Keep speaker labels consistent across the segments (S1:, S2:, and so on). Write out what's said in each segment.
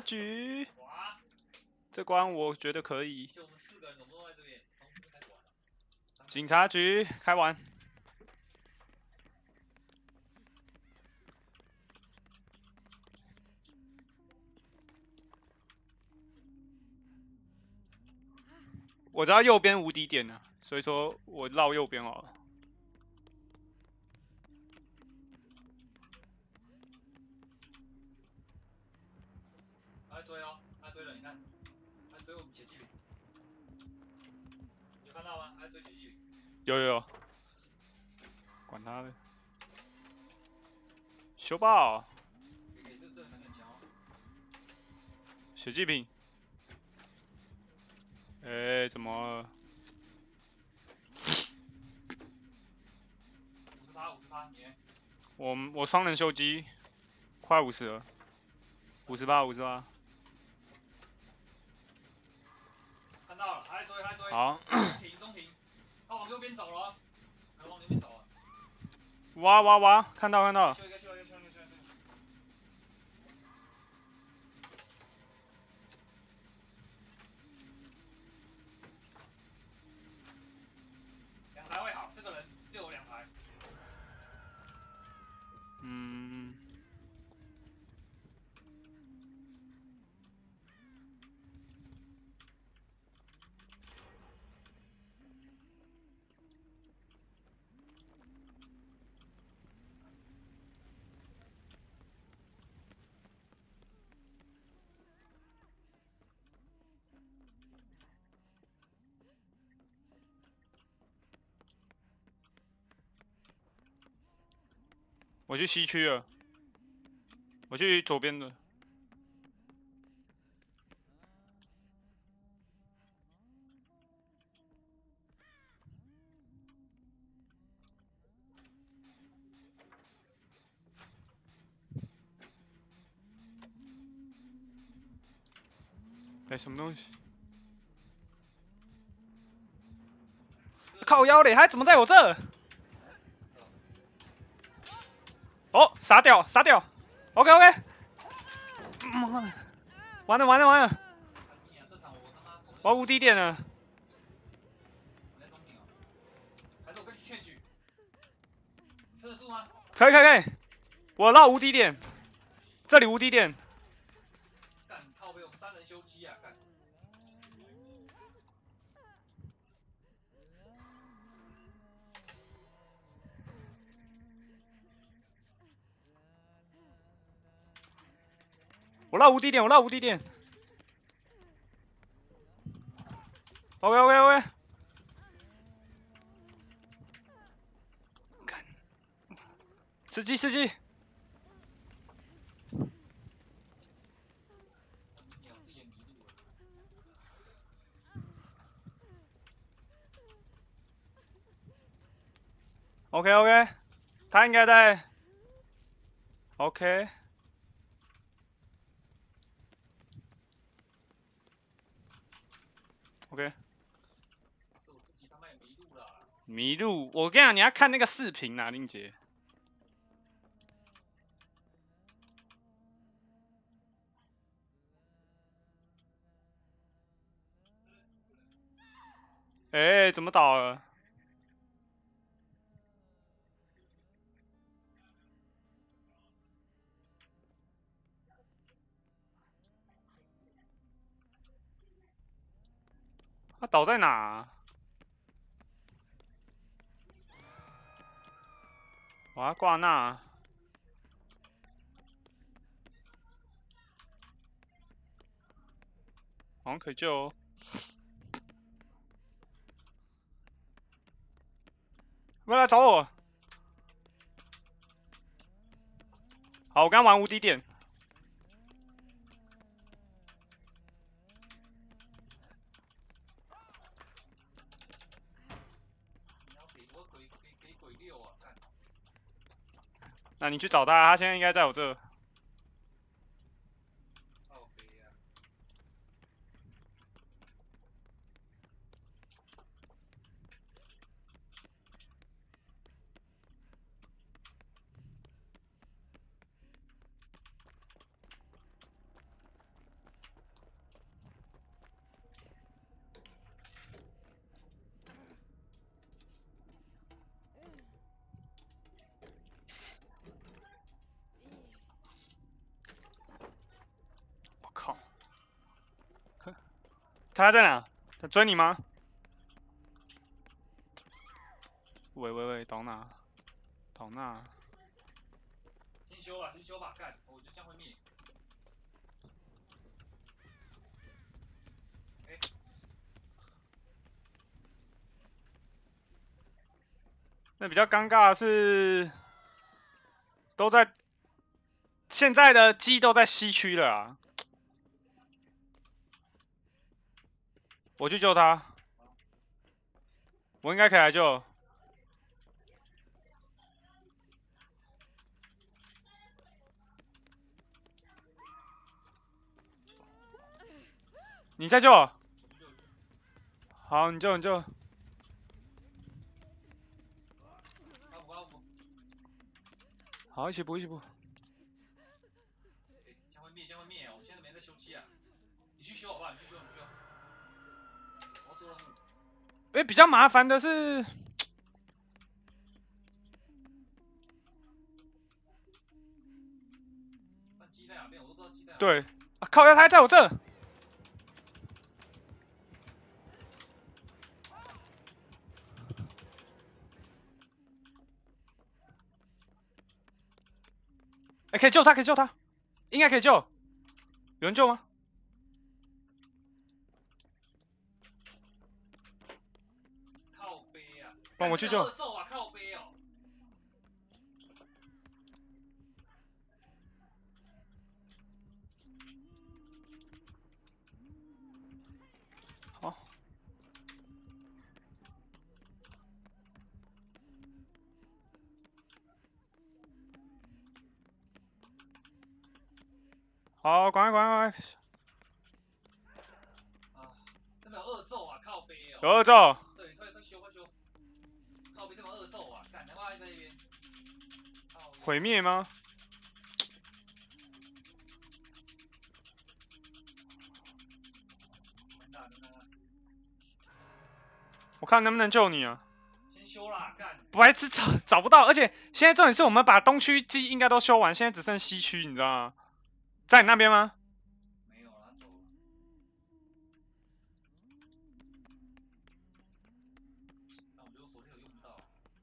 S1: 局，这关我觉得可以。
S2: 就我们4个人怎么都在这边，从这边开始玩。
S1: 警察局开完。我知道右边无敌点了，所以说我绕右边好了。
S2: 来追哦，来追了，你看，来追我们血气饼，有看到吗？来追血气饼。
S1: 有，管他的。修爆！
S2: 这很强哦。
S1: 血祭品。哎，怎么了
S2: ？50%，你。
S1: 我双人修机，快50了。58。
S2: 看到了，还追。
S1: 好。
S2: 中停，他往右边走了，往右边走了。
S1: 哇，看到。
S2: 修一个。2台会好，这个人又有2台。
S1: 我去西区了，我去左边的。哎，什么东西？靠腰嘞，他怎么在我这？哦，杀掉。OK。完了。我要无敌点了。
S2: 还是我跟你劝举？吃得住吗？
S1: 可以。我绕无敌点，这里无敌点。
S2: 干靠背，我们3人修机啊！干。
S1: 我绕无敌点。OK。吃鸡。OK。他应该在。OK。
S2: 是我自己他妈也迷路了。
S1: 迷路，我跟你讲，你要看那个视频啊，林杰。哎，怎么倒了？他倒在哪啊？我要挂那。好像可以救哦。不要来找我。好，我刚玩无敌点。
S2: 给鬼6啊！干。
S1: 那你去找他，他现在应该在我这。
S2: 靠背啊！
S1: 他在哪？他追你吗？喂，到哪？到哪？
S2: 先修吧，先修吧，干，我觉得这样会灭。
S1: 那比较尴尬的是，都在现在的鸡都在西区了啊。我去救他，我应该可以来救。你再救我。好，你救。好，一起补。
S2: 这样会灭，我们现在没在修机啊。你去修好不好？你去修。我要做任务。
S1: 比较麻烦的是，
S2: 鸡在哪边？我都不知道鸡在哪。
S1: 对，靠腰，他还在我这。可以救他，应该可以救。有人救吗？
S2: 靠背啊！
S1: 帮我去救。
S2: 揍啊！靠背哦。
S1: 好。好，赶快！
S2: 啊，这边有恶咒啊！靠背哦。
S1: 有恶咒。
S2: 对，快修。靠背这边有恶咒啊！干他妈在那边。
S1: 毁灭吗？我看能不能救你啊。
S2: 先修啦，干。
S1: 白痴找不到，而且现在重点是我们把东区机应该都修完，现在只剩西区，你知道吗？在你那边吗？
S2: 没有啊，走了。但我觉得我手机有用不到。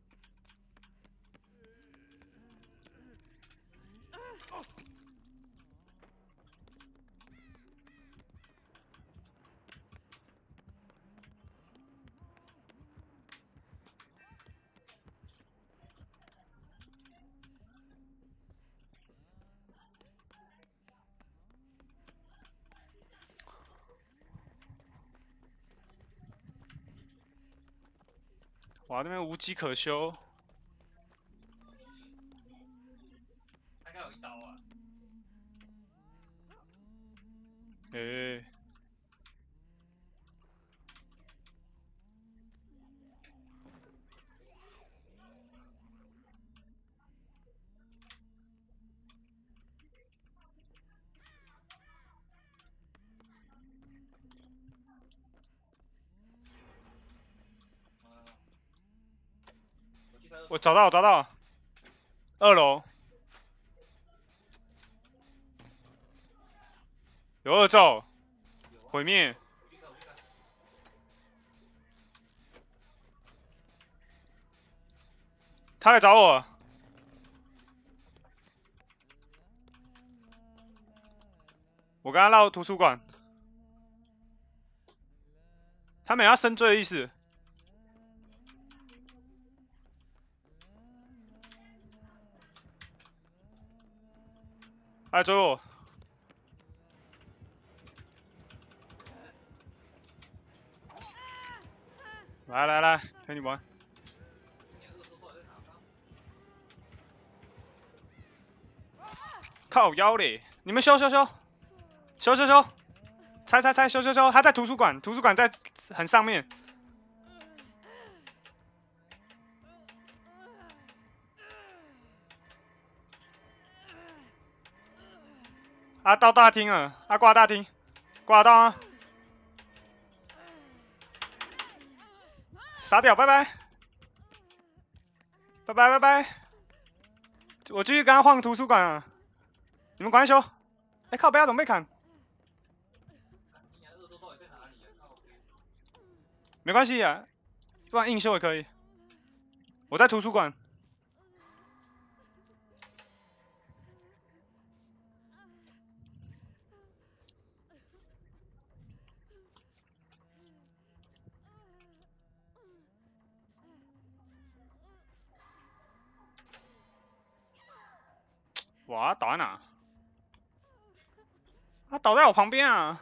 S1: 哇，那边无机可修。
S2: 他应该有一刀啊。
S1: 我找到了，2楼有恶咒，毁灭。他来找我。我跟他绕图书馆。他没有要深追的意思。他来追我。来，陪你玩。靠腰嘞！你们修！猜，修！他在图书馆在很上面。到大厅了，挂大厅，挂到啊！傻屌，拜拜！我继续跟他换图书馆啊！你们赶快修！靠，不要怎么被砍？ 没关系啊，不然硬修也可以。我在图书馆。哇，倒在哪？他倒在我旁边啊！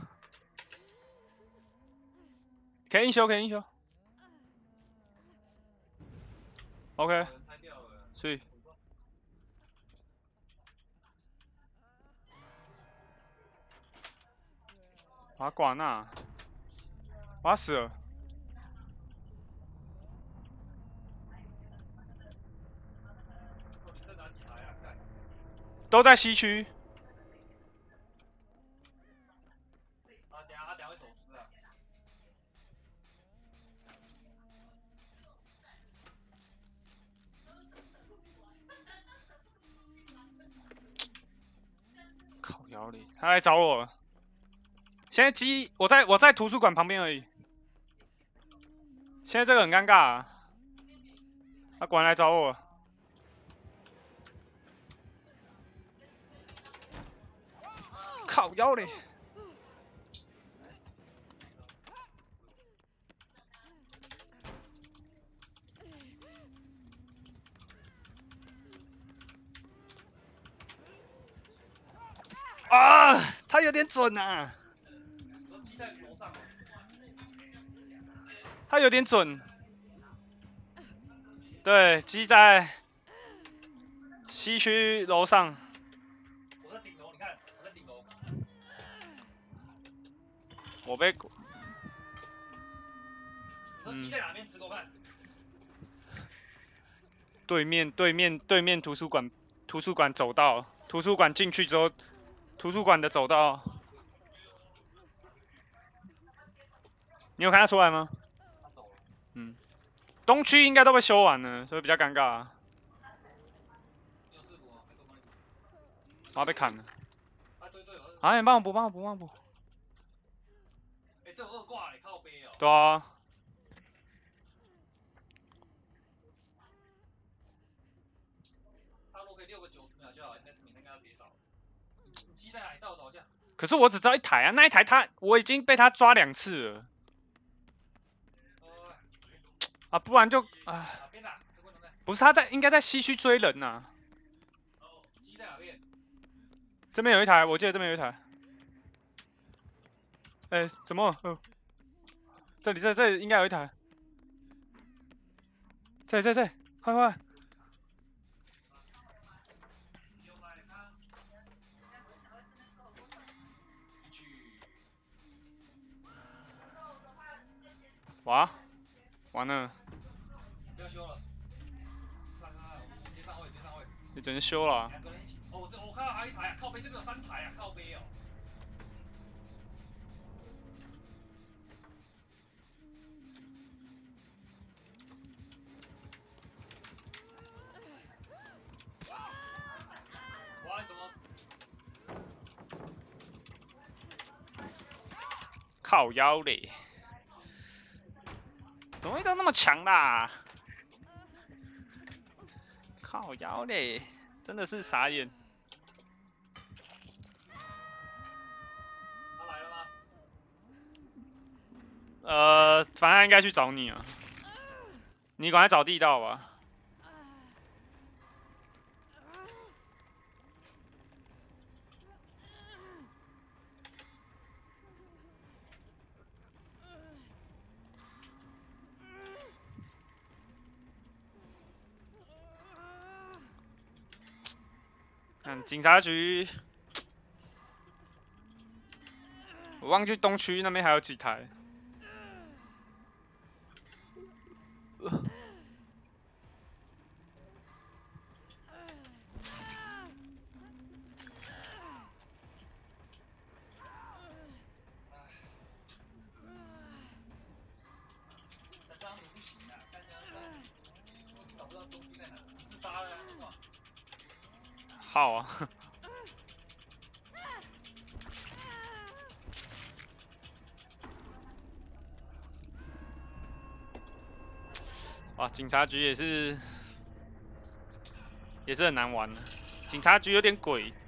S1: 可以硬修，可以硬修。OK，所以我要挂那，我要死了。都在西区。
S2: 他等下会走失啊。
S1: 靠腰里，他来找我了。现在我在图书馆旁边而已。现在这个很尴尬啊，他果然来找我。靠腰里。啊，他有点准啊。
S2: 鸡在楼上。
S1: 他有点准。对，鸡在西区楼上。
S2: 我在顶楼，你看，我在顶楼。
S1: 我被。
S2: 你说鸡在哪边？指给我看。
S1: 对面图书馆走道，图书馆进去之后，图书馆的走道。你有看他出来吗？
S2: 他走了。
S1: 嗯，东区应该都被修完了，所以比较尴尬啊。
S2: 你有制服吗？
S1: 我要被砍了。
S2: 啊，对对。
S1: 啊，你帮我补，帮我补，帮我补。
S2: 哎，对，我二挂，你靠背哦。
S1: 对啊。
S2: 他如果可以6个90秒就好，应该是明天要直接找。你鸡在哪里？带我找一下。
S1: 可是我只知道一台啊，那一台我已经被他抓2次了。啊，不然就啊。
S2: 哪边啊？
S1: 不是他应该在西区追人呐、啊。
S2: 鸡在哪边？
S1: 这边有一台，我记得这边有一台。哎，什么？这里应该有一台。这，快快！哇，完了！
S2: 不要修了。直接上位，直接上位。
S1: 你只能修了、啊。
S2: 2个人一起。哦，我看到还有一台啊，靠背这边有3台啊，靠背哦。哇，你怎么？
S1: 靠腰嘞！怎么会都那么强啦？靠腰嘞！真的是傻眼。
S2: 他来了吗？
S1: 反正他应该去找你啊。你赶快找地道吧。警察局，我忘记东区那边还有几台。
S2: 这样子不行啊，看这样子，我找不到东西在哪，自杀了啊！
S1: 好啊。 哇，警察局也是很难玩的，警察局有点鬼。